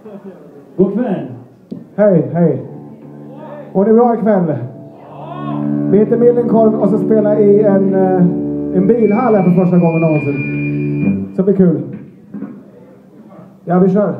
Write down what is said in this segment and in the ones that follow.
God kväll. Hej, hej. Och det är bra ikväll. Vi heter Millencolm och så spelar i en bilhall här för första gången någonsin. Så det blir kul. Ja, vi kör.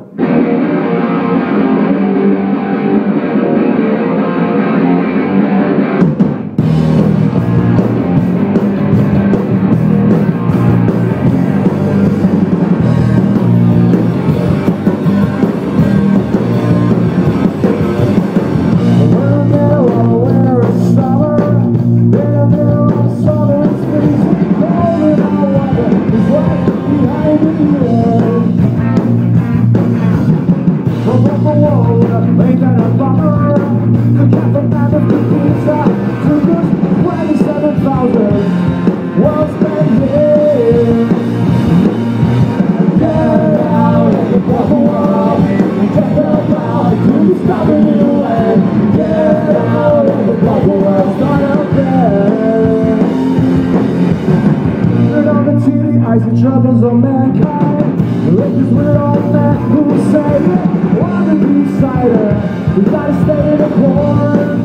Troubles of mankind, rages with all men who say wanna be cider, we gotta stay in the corn.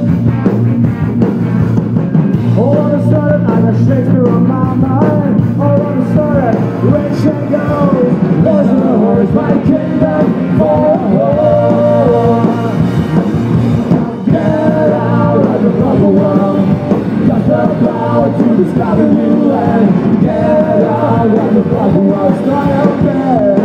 All of a sudden I got Shakespeare on my mind. All of a sudden, rich and goes, boys in the horse, my kingdom for a whore. Get out of the proper world, got the power to discover new land. Get out of the proper world, start out there.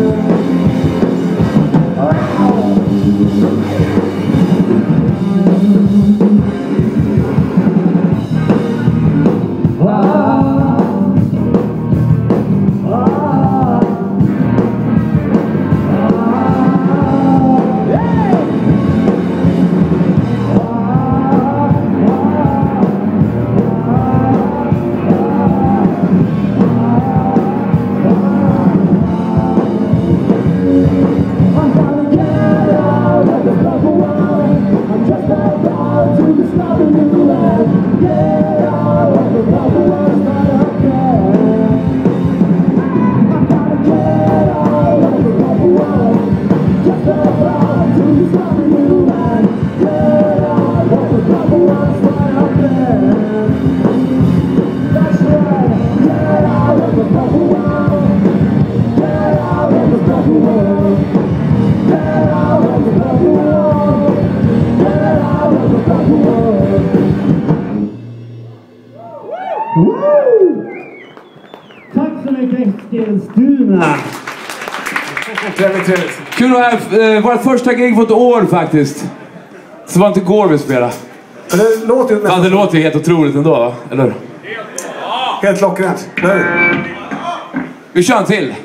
Tack så mycket, Eskilstuna. Trevligt. Kul att ha vårt första gig på ett år faktiskt. Så det var inte igår vi spelade. Men det låter ju nästan... det låter ju helt otroligt ändå, va? Eller? Helt klockrent. Vi kör en till.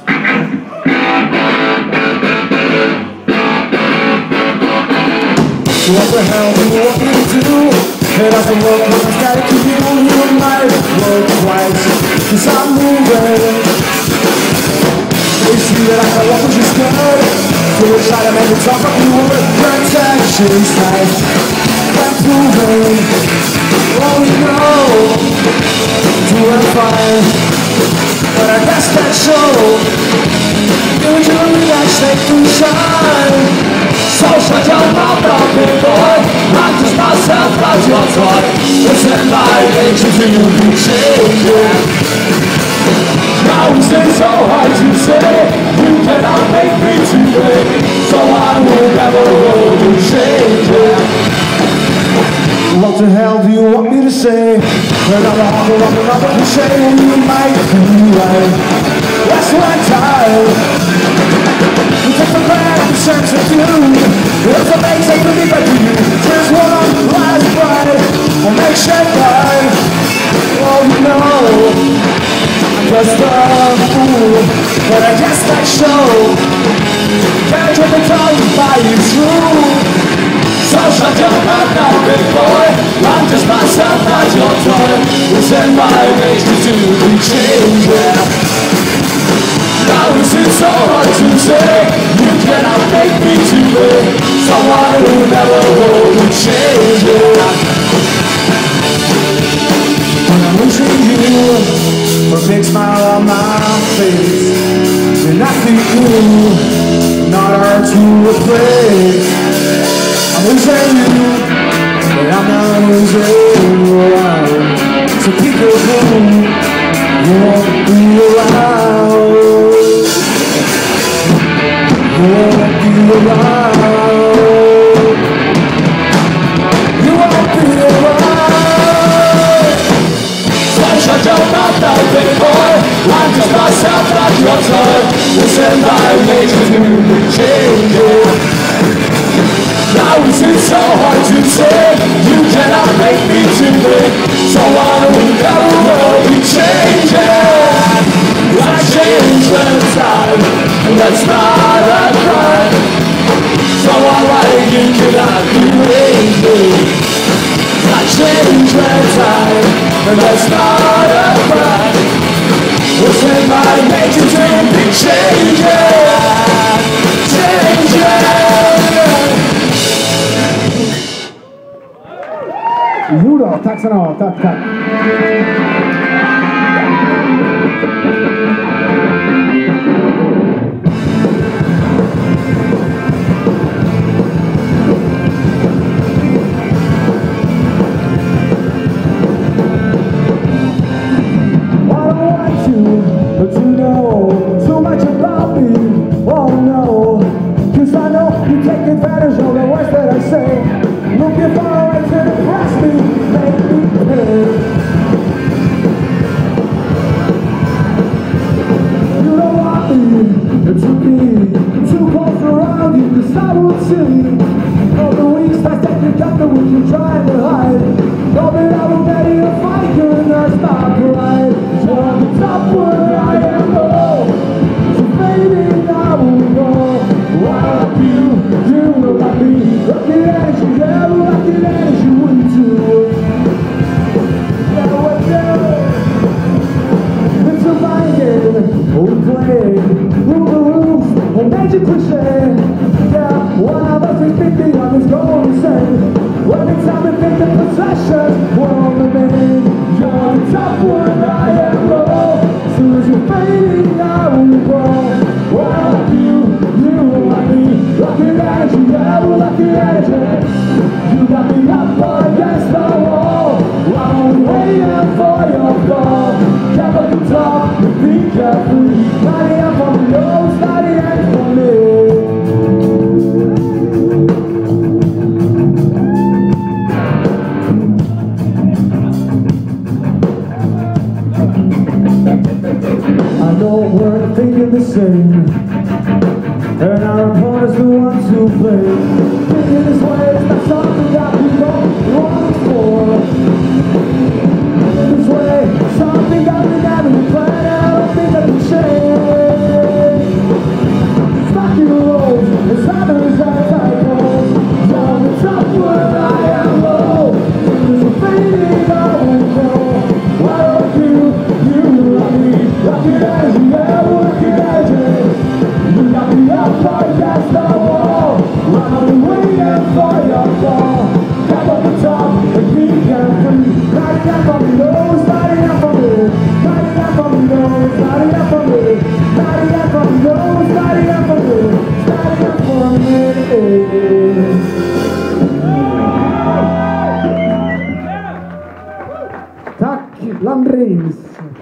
What the hell do you want me to do? It doesn't work when I start to you. You might work twice, 'cause I'm moving. You see that I can walk with your skirt. So we try to make it talk about you with protection's tight. I'm proving. Oh no, doing fine. But I guess that show. Usually I take to shine. So shut your mouth up, big boy. I'm just myself, not your toy. Listen, my nature to you be changing. Now it's so hard to say. You cannot make me too big. So I will never hold you changing. What the hell do you want me to say? Another cliche, and you might be right. That's one time. You take the man and sense of you. It's amazing to be back to you. Just one last ride. I'll make sure right. Oh no, I'm just a fool. But I guess that show. Can't take the time to buy you true. So shut your mouth now, big boy. I'm just myself, not your toy. It's in my nature to be changing. Now is it so hard to say? You cannot make me too big. Someone who never will change it. When I'm losing you, a big smile on my face. You're not the cool, not our too afraid. I'm losing you, but I'm not losing you. So keep your cool, you won't be around. You won't be around. You won't be around. So shut your mouth out, big boy. I'm just myself, not your toy. Listen, my nature's gonna change it. Now is it so hard to say? You cannot make me too big. So why don't we go where we change it? I change the time, and that's not a crime. So alright, you cannot be lazy. I change the time, and that's not a crime. Listen, my nature to be changing. Change it. Jo då, tack så mycket. Tack, tack. But you know so much about me, oh no. Cause I know you take advantage of the words that I say. Looking for a way to impress me, make me pay. You don't want me to be too close around you, cause I will see all the weeks that you got the what you're trying to hide. Know that I will get you a fight, could not stop right. You're on the top where I am low. So baby, I will go. Why like you know like me. Lucky as you ever, lucky as you would too. Yeah, what it's a mind game, we play. Move the rules, and magic cliche. Yeah, one of us is 50, I'm just going insane. When it's time to take the possession, we're on the main. You're on the top when I am low. As soon as you're fading, I will grow. Well, like you like me. Lucky that you ever, lucky that you got me up against the wall. I'm waiting for your fall. Kept at the top, be carefree. Starting up from the nose, starting up from me. I know we're thinking the same, and our opponents the ones who play. Thinking this way is not something that we don't long for. This way, something that we never planned. I don't think that we change. Stuck in the roads, it's others as I go. On the top where I am low. There's a fading I won't go. Why don't you love me? Lucky as you ever, lucky as you got me up against the wall. I'm waiting for your fall. Come up the top and be carefree. Lighting up on the nose, lighting up on me. Lighting up on the nose, lighting up on me. Lighting up on the nose, lighting up on me. Lighting up for me. Tack, Landrins.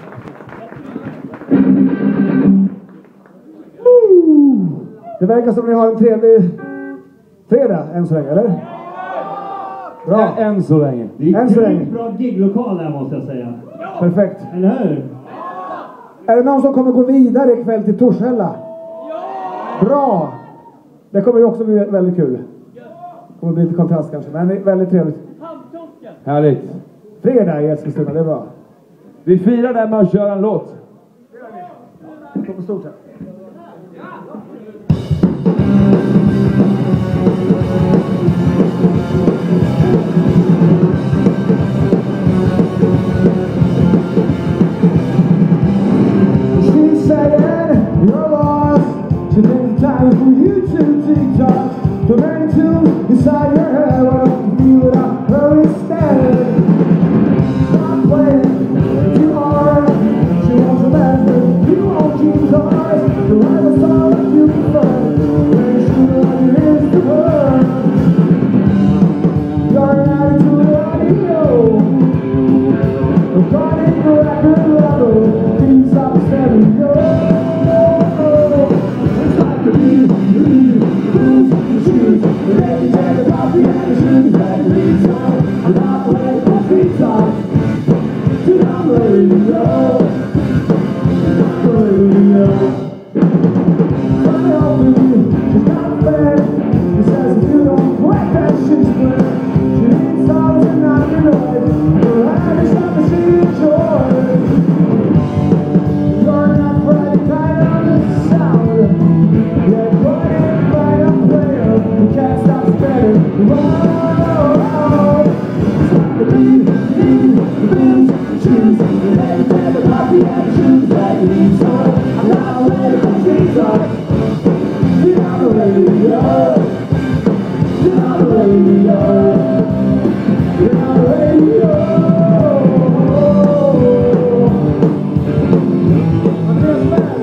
Det verkar som ni har en trevlig fredag än så länge, eller? Bra. Än så länge. Det är Än så länge. bra giglokal här måste jag säga. Perfekt. Eller hur? Är det någon som kommer gå vidare ikväll till Torshälla? Bra! Det kommer ju också bli väldigt kul. Det kommer bli lite kontrast kanske, men väldigt trevligt. Härligt. Fredag i Eskilstuna, det är bra. Vi firar där med att köra en låt. Det kommer stort här. She's saying you're lost. She thinks time for you to TikTok. The main tune inside your head. Why don't you feel it out her instead? Stop playing too hard. She wants a man, but you won't keep hers. The right song you prefer. When she Running the record level, things up stereo. It's like the beat, the shoes, the ladies and the coffee and the shoes that lead on. I'm not waiting for free talk. To the radio, the radio. Funny old baby, she's not fair. She says if you don't quit, then she's fair. She needs songs and not the noise. Her hand is not the sea joy. You're not right, kind of the sound. Yeah, running right up player. You can't stop spreading. Whoa, it's like the beat, the blues, the shoes, the ladies and the coffee and the shoes that leads on. I'm not ready for free talk. Get on the radio. Get on the radio. Get on the radio. I'm just mad.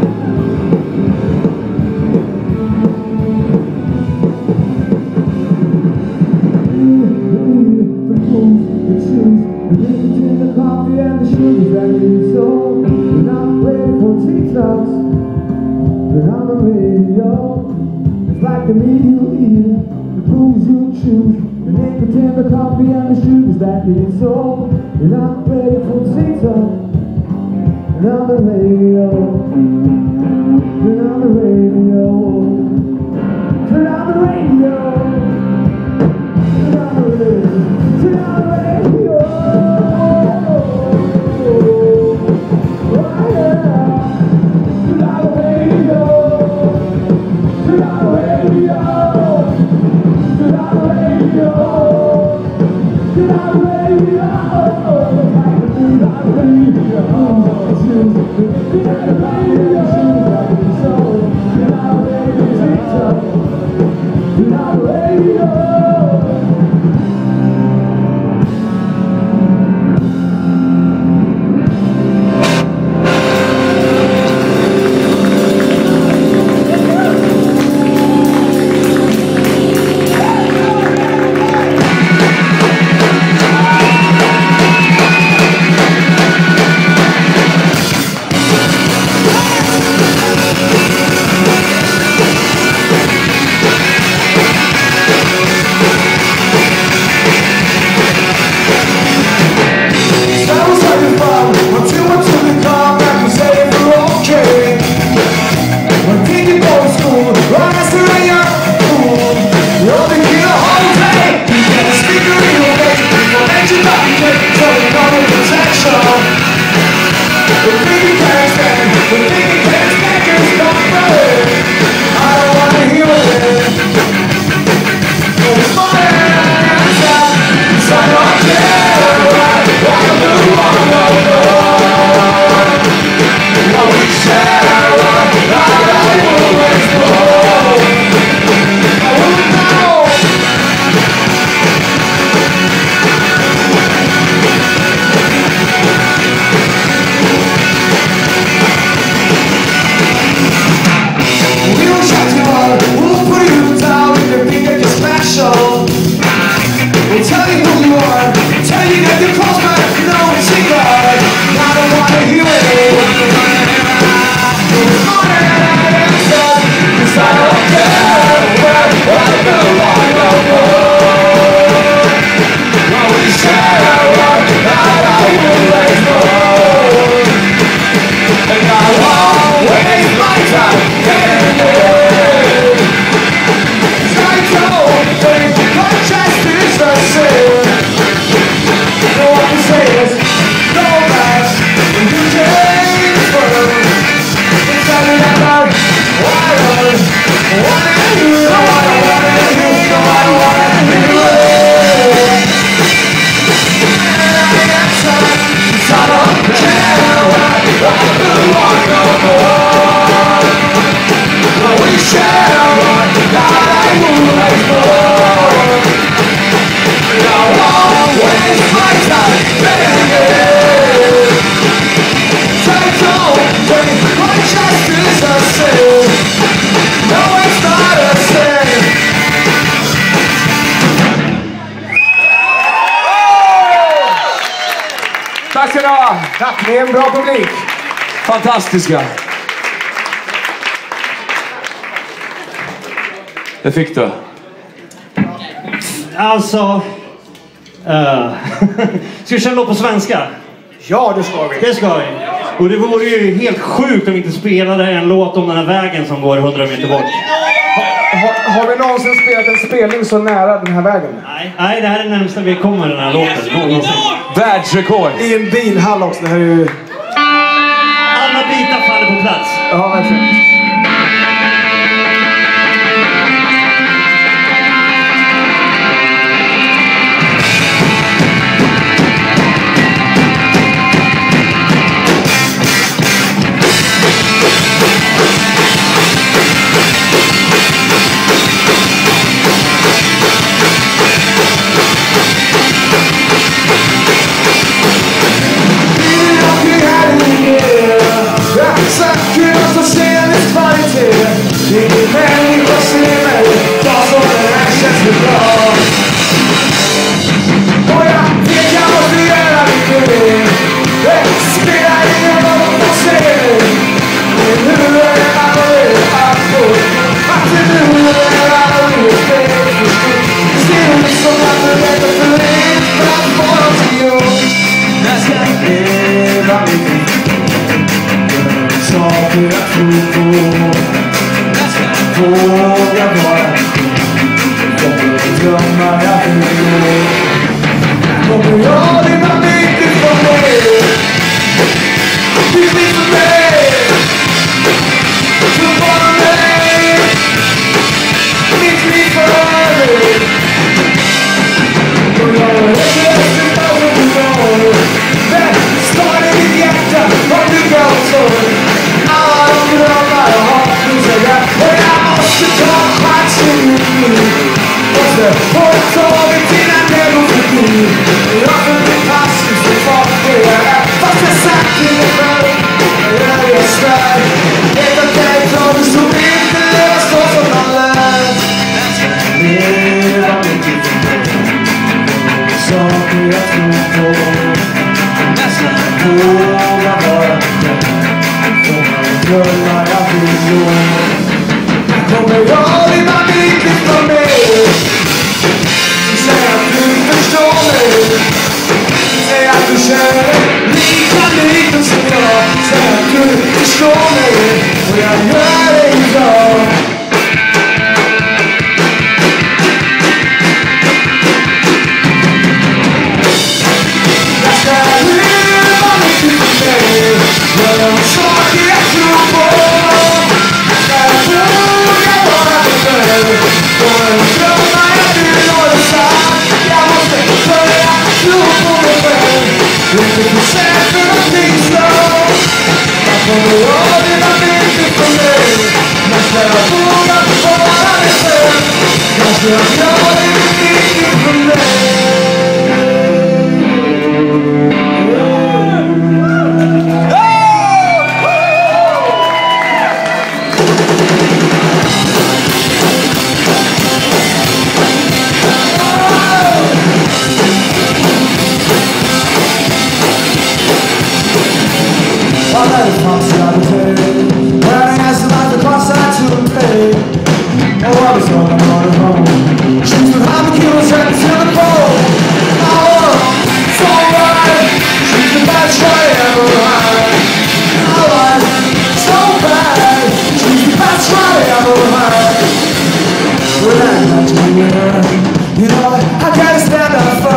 The blues, the shoes, the ladies and the coffee and the shoes that leads on. You're not ready for TikToks. You're on the radio. It's like the meat you eat, the booze you choose, the nicotine, the coffee and the shoes that lead so. You're not ready for TikTok. You're on the radio. You're on the radio. Turn on the radio. Turn on the radio. Turn on the radio. Oh yeah. Turn on the radio. Turn on the radio. Turn on the radio. Turn on the radio. Turn on the radio. Tack ska ni ha! Tack, ni är en bra publik. Fantastiska. Det fick du. Alltså... ska vi köra något på svenska? Ja, det ska vi. Det ska vi. Och det vore ju helt sjukt om vi inte spelade en låt om den här vägen som går 100 meter bort. Har vi någonsin spelat en spelning så nära den här vägen? Nej, det här är det närmsta vi kommer den här låten. Världsrekord. I en bilhall också. Det här är ju... Alla bitar faller på plats. Ja, verkligen.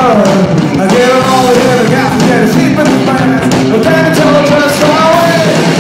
I get them all in, I got to get a sleep in the band. But then it's all just far away.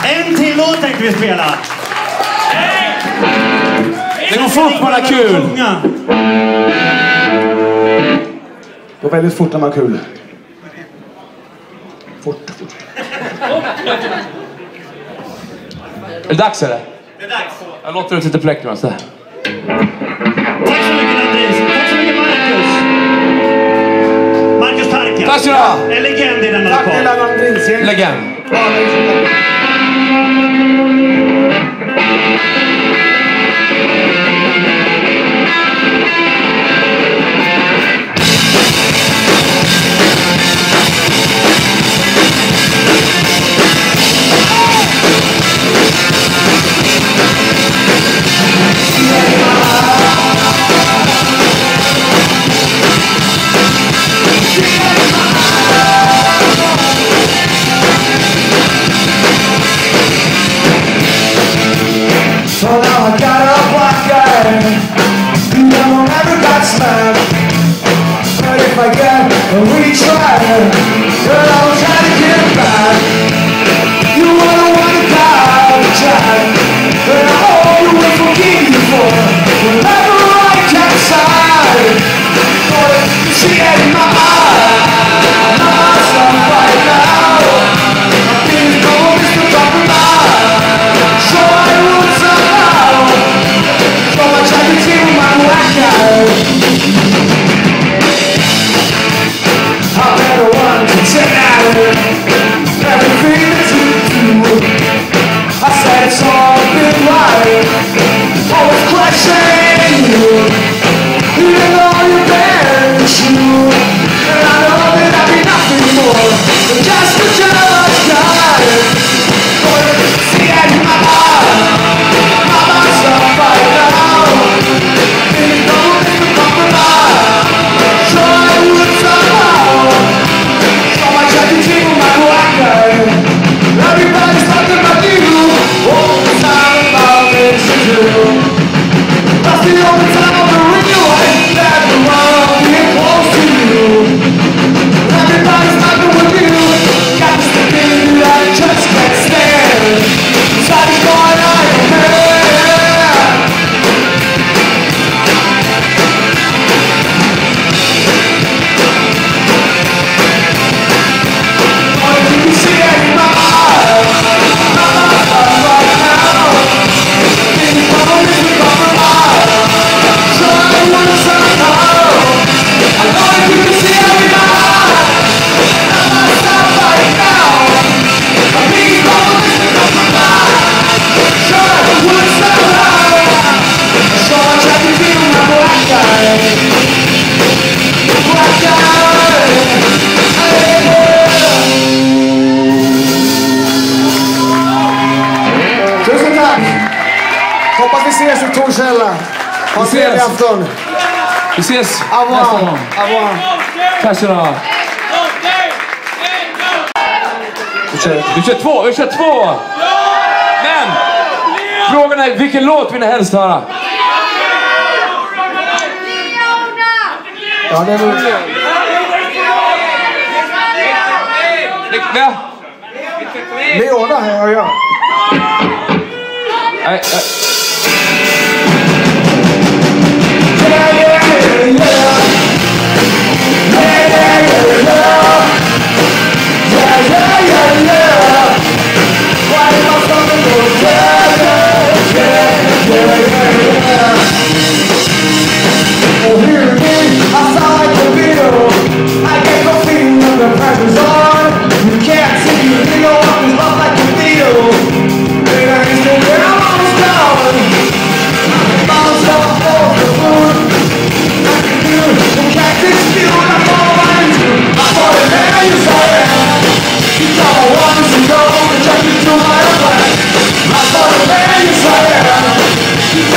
En till låt tänkte vi spela. Det går fort bara kul. Det går väldigt fort när man har kul. Fort. Är det dags eller? Det är dags. Jag låter ut lite plektrum så här. Tack så mycket Andreas. Tack så mycket Marcus. Marcus Tarka. Tack så du ha. En legend i denna Tack till lokal. alla Andreas. Legend. So now I got a black eye. You know I never got smacked. But if I get a retry, girl, I will try to get back. You wanna die, Jack. But I always forgive you for whatever I can't side. But you see it in my eyes. Myself right now. I feel cold, it's the top of my eyes. So I would somehow. So much I can see with my black eye. I better run to tonight. Everything that you do, I said it's all been right. Always questioning you, even though you're very true. And I know that I'll be nothing more than just a jealous guy. But see that in my eyes, by myself right now. Didn't know they could compromise. So I would somehow. So much I can see with my black eye. Everybody's talking about you. All the time about things to do. That's the only time I'll be real. I ain't that the world being close to you. Everybody's talking with you. Got this thing that I just can't stand. Somebody's going out of hand. Oh, you can see it in my eyes. Right now. Things always become alive. So I wanna somehow. I know that you can see it in my eyes. Myself right now. I'm being always become alive. So I wanna somehow. So much I can feel my black eye. Black eye. Tusen tack! Hoppas vi ses i Torshälla. Ha en trevlig afton. Vi ses Au nästa revoir. gång. Au revoir. Tack så du ha. Vi kör två! Men! Frågan är, vilken låt vill ni helst höra? Ja, det är nog... Va? Leona här och jag. Nej, Yeah, yeah, yeah, yeah. Yeah, yeah, yeah, yeah. Yeah, yeah, yeah, yeah. Why am I something to yeah, yeah, yeah, yeah, yeah. Oh, hear me, I sound like a Beatle. I get no feeling when the pressure's on. You can't see me, you know I'm just up like a needle. And I can still where I'm almost down. Bounce off of the moon. I can do the cactus feel like all I do. I thought it there you saw it. You thought I wanted to go and jump into my own life. I thought it there you saw it. You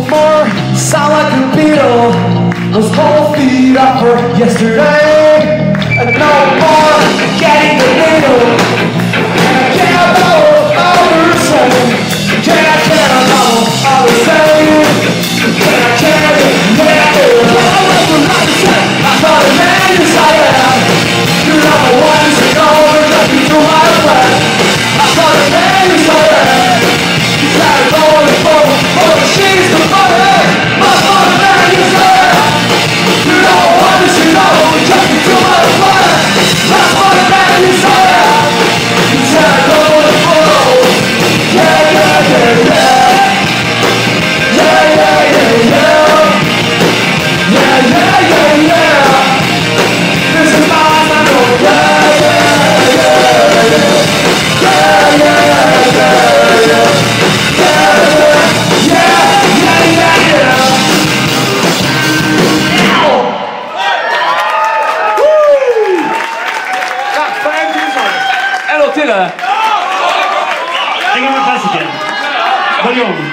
more sound like a beetle. Those cold feet up for yesterday. And no more getting the needle. And I care about all the same. Can I care about all the same? Can I care? Yeah, I thought a man is I am. You're not the one to know or just be through my breath. I thought a man is I am. You gotta go on the phone, oh she's the mother. My father man is I am. You're not the one to know or just be through my breath. My father man is I am. You gotta go on the phone. Yeah, yeah, yeah, yeah. Yeah, yeah, yeah, yeah. Yeah, yeah, yeah, yeah. This is my final. Yeah, yeah, yeah, yeah. Yeah, yeah, yeah, yeah. Yeah, yeah, yeah, yeah. En låt till eller? En gammal klassiker. Börja om.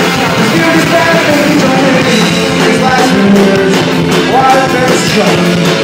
Why